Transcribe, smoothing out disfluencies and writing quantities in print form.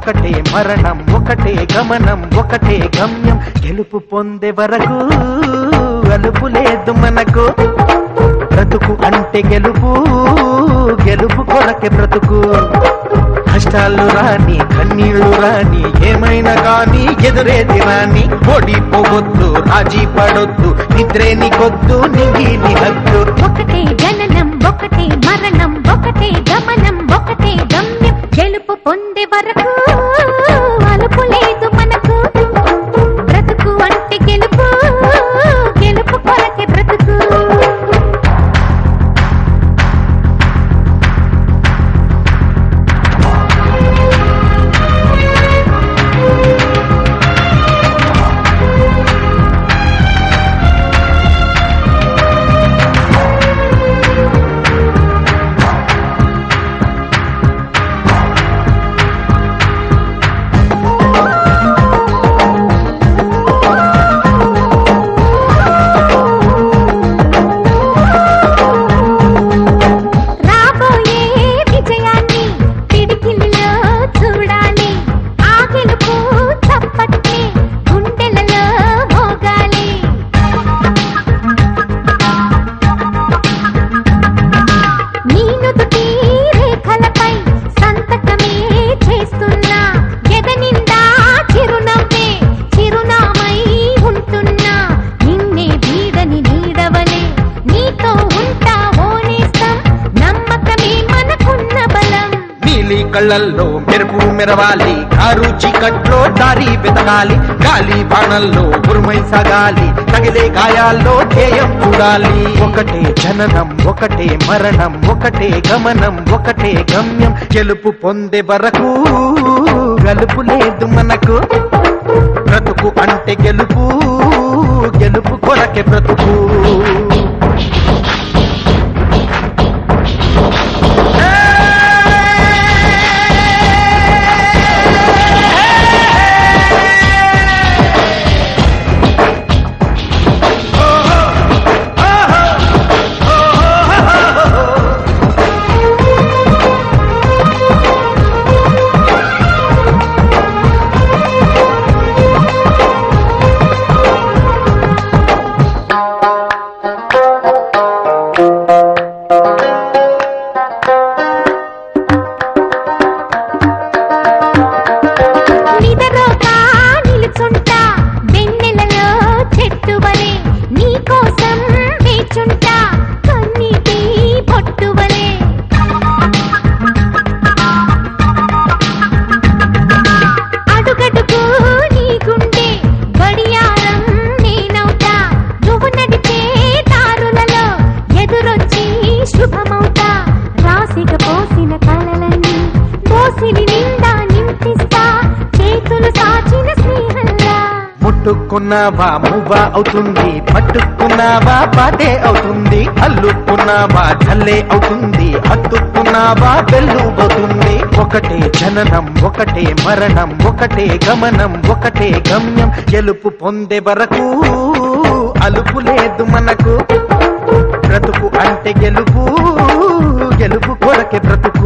ఒకటే మరణం ఒకటే గమనం ఒకటే గమ్యం గెలుపు పొందే వరకు అలుపు లేదు మనకు బ్రతుకు అంటే గెలుపు గెలుపు కొరకే బ్రతుకు కష్టాలు రాని కన్నీళ్లు రాని ఏమైనా కానీ ఎదురేది రాని ఓడిపోవద్దు రాజీ పడొద్దు నిద్రే నీకొద్దు నింగి నీ హద్దు ఒకటే జననం ఒకటే మరణం ఒకటే గమనం ఒకటే గమ్యం గెలుపు పొందే వరకు అలుపు లేదు మనకు బ్రతుకు అంటే గెలుపు గెలుపు కొరకే బ్రతుకు కళ్ళల్లో మెరుపు మెరవాలి కారు చీకట్లో దారి వెతకాలి గాలి బాణల్లో ఉరుమై సాగాలి తగిలే గాయాల్లో ధ్యేయం చూడాలి ఒకటే జననం ఒకటే మరణం ఒకటే గమనం ఒకటే గమ్యం గెలుపు పొందే వరకు గలుపు లేదు మనకు బ్రతుకు అంటే గెలుపు గెలుపు కొరకే బ్రతుకు ముట్టుకున్నావా మువ్వా అవుతుంది పట్టుకున్నావా పాటే అవుతుంది అల్లుకున్నావా జల్లే అవుతుంది హత్తుకున్నావా వెల్లుబోతుంది ఒకటే జననం ఒకటే మరణం ఒకటే గమనం ఒకటే గమ్యం గెలుపు పొందే వరకు అలుపు లేదు మనకు బ్రతుకు అంటే గెలుపు గెలుపు కొరకే బ్రతుకు